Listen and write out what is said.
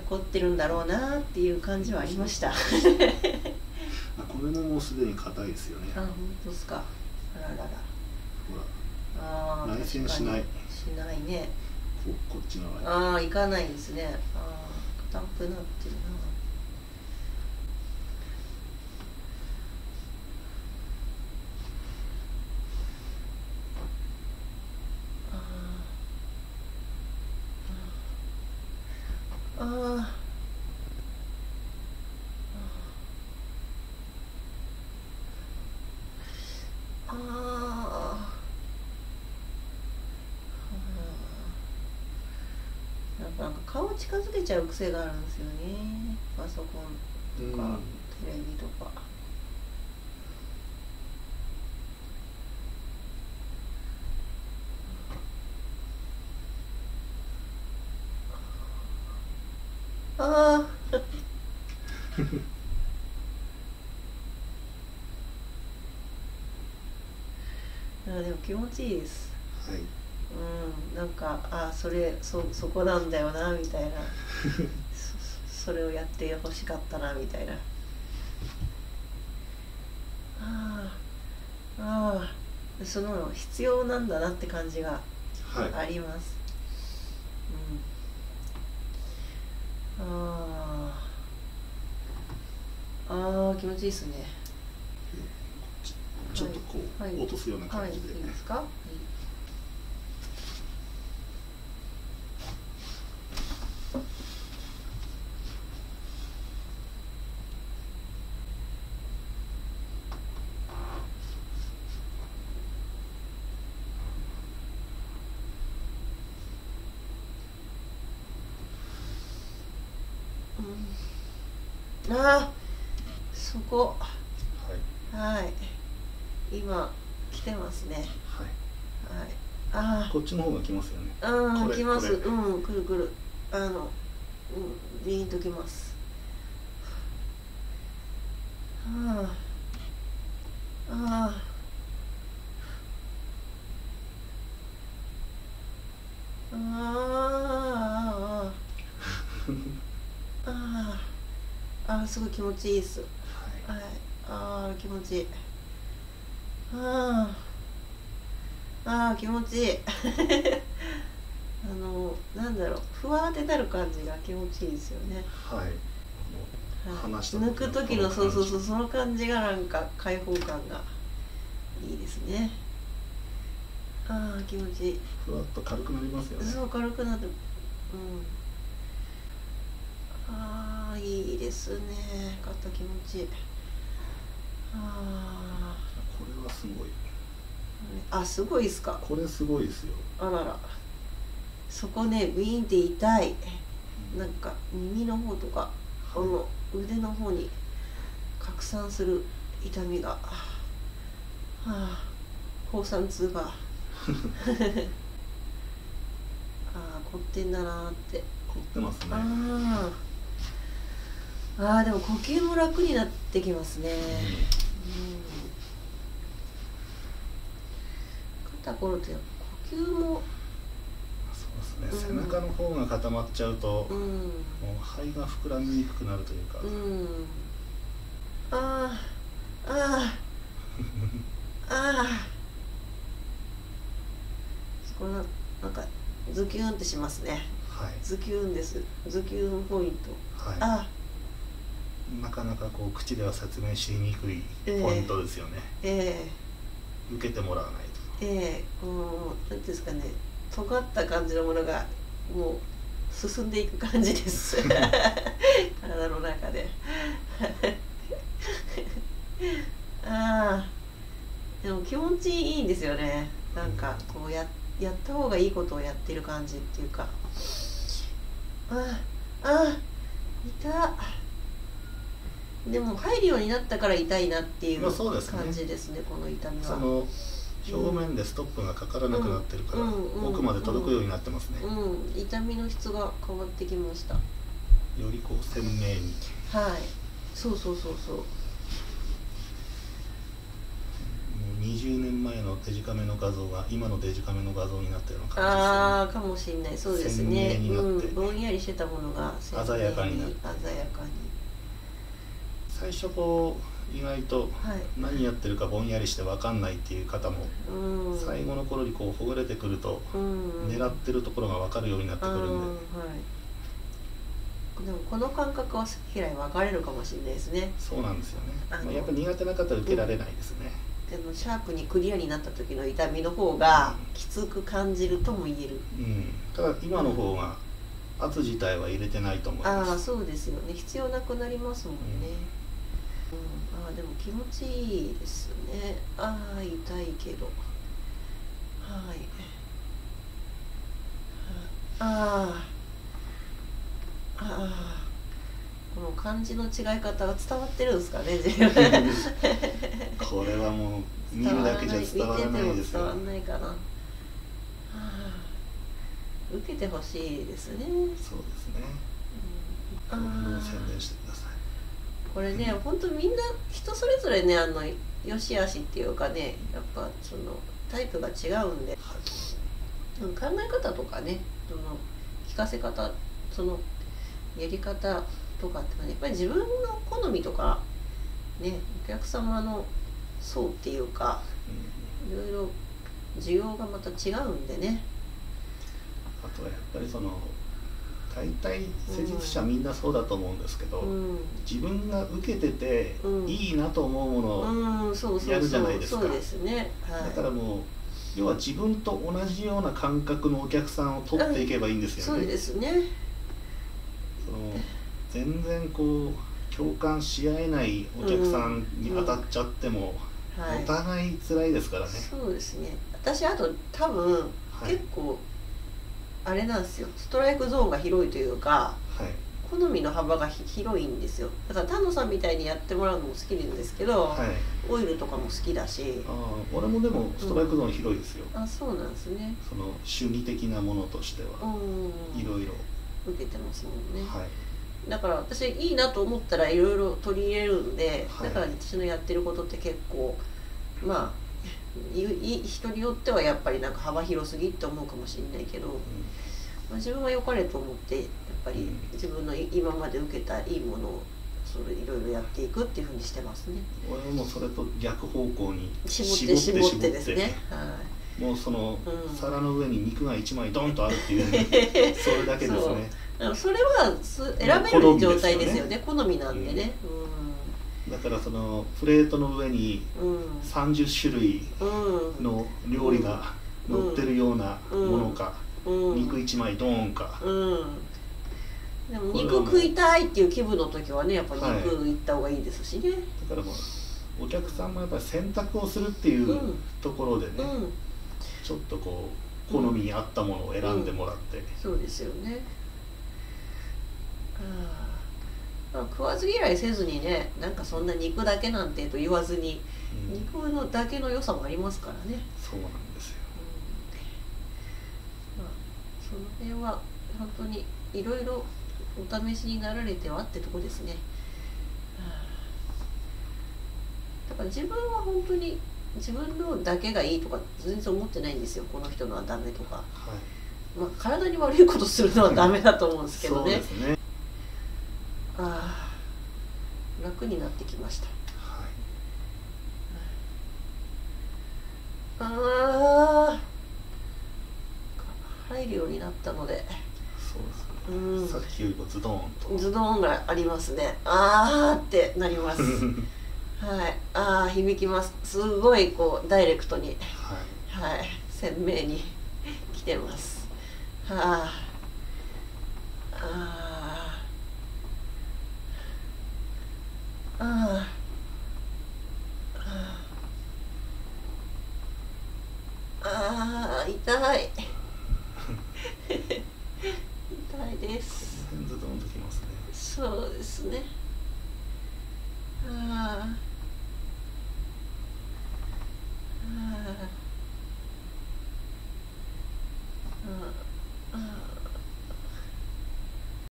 凝ってるんだろうなっていう感じはありました。 これももうすでに硬いですよね。 あ、本当ですか。あららら。 ほら、内旋しない。 しないね。 こっちの側に。 ああ、いかないですね。ああ、硬くなってるな。ああ。ああ。なんか顔近づけちゃう癖があるんですよね。パソコンとかテレビとか。ああ。でも気持ちいいです。 はい。 なんかそこなんだよなみたいなそれをやってほしかったなみたいな。その必要なんだなって感じがあります。気持ちいいですね。 ちょっとこう、落とすような感じで、 いいですか。そこ、はい、今来てますね。 こっちの方が来ますよね。 来ます。来る来る。ビーンときます。すごい気持ちいいです。気持ちいい。気持ちいい。なんだろう、ふわーってなる感じが気持ちいいですよね。抜く時のその感じがなんか開放感がいいですね。気持ちいい。 ふわっと軽くなりますよね。 そう、軽くなる。いいですね。肩気持ちいい。これはすごい。 すごいですか。 これすごいですよ。 あらら。そこね、ウィーンって痛い。なんか耳の方とか、腕の方に拡散する痛みが。放散痛が。凝ってんだなーって。 凝ってますね。 でも呼吸も楽になってきますね。肩こると呼吸も。 そうですね。背中の方が固まっちゃうと、もう肺が膨らみにくくなるというか。 これなんかズキュンってしますね。ズキュンです。ズキュンポイント。 なかなかこう口では説明しにくいポイントですよね。受けてもらわないと。 なんですかね、尖った感じのものがもう進んでいく感じです。体の中で。でも気持ちいいんですよね。なんかこうやった方がいいことをやってる感じっていうか。痛っ。でも入るようになったから痛いなっていう感じですね、この痛みは。 その表面でストップがかからなくなってるから、奥まで届くようになってますね。 痛みの質が変わってきました。 よりこう鮮明に。 そう。 もう 20年前のデジカメの画像が今のデジカメの画像になったような感じですよね。 ああ、かもしれない。そうですね。 鮮明になって、 ぼんやりしてたものが鮮やかになって、 鮮やかに。 最初こう意外と何やってるかぼんやりして分かんないっていう方も、最後の頃にこうほぐれてくると、狙ってるところが分かるようになってくるんで、 でもこの感覚は好き嫌い分かれるかもしれないですね。 そうなんですよね。やっぱり苦手な方は受けられないですね。 でもシャープにクリアになった時の痛みの方がきつく感じるとも言える。 ただ今の方が圧自体は入れてないと思います。 ああ、そうですよね。必要なくなりますもんね。でも気持ちいいですね。ああ、痛いけど。はい。この漢字の違い方が伝わってるんですかね。 これはもう見るだけじゃ伝わらないですよ。 伝わらないかな。受けてほしいですね。 そうですね。宣伝してください。 これね、本当みんな人それぞれね、良し悪しっていうかね、やっぱそのタイプが違うんで、考え方とかね、その聞かせ方、そのやり方とかってやっぱり自分の好みとかね、お客様の層っていうか、いろいろ需要がまた違うんでね。 あとはやっぱりその大体施術者みんなそうだと思うんですけど、自分が受けてていいなと思うものをやるじゃないですか。 そうですね。 だからもう要は自分と同じような感覚のお客さんを取っていけばいいんですよね。 そうですね。 その全然こう共感し合えないお客さんに当たっちゃってもお互い辛いですからね。 そうですね。私あと多分結構あれなんですよ、ストライクゾーンが広いというか、好みの幅が広いんですよ。だから丹野さんみたいにやってもらうのも好きなんですけど、オイルとかも好きだし。 俺もでもストライクゾーン広いですよ。 そうなんですね。 その主義的なものとしてはいろいろ受けてますもんね。だから私いいなと思ったらいろいろ取り入れるんで、だから私のやってることって結構まあ人によってはやっぱりなんか幅広すぎって思うかもしれないけど、自分は良かれと思ってやっぱり自分の今まで受けたいいものをそれいろいろやっていくっていうふうにしてますね。 俺もそれと逆方向に絞ってですね。 もうその皿の上に肉が1枚ドンとあるっていうそれだけですね。 それは選べる状態ですよね。好みなんでね。 だからそのプレートの上に30種類の料理が乗ってるようなものか、肉1枚ドーンか。 でも肉食いたいっていう気分の時はね、やっぱ肉いった方がいいですしね。 だからもうお客さんもやっぱり選択をするっていうところでね、ちょっとこう好みに合ったものを選んでもらって。 そうですよね。食わず嫌いせずにね、なんかそんな肉だけなんてと言わずに、肉のだけの良さもありますからね。 そうなんですよ。 その辺は本当にいろいろお試しになられてはってとこですね。だから自分は本当に自分のだけがいいとか全然思ってないんですよ。この人のはダメとか、体に悪いことするのはダメだと思うんですけどね。楽になってきました。入るようになったので。 そうですね。さっきよりもズドーンと。 ズドーンがありますね。ってなります。響きます。すごいこうダイレクトに、鮮明に来てます。痛い。痛いです。 ズドンときますね。 そうですね。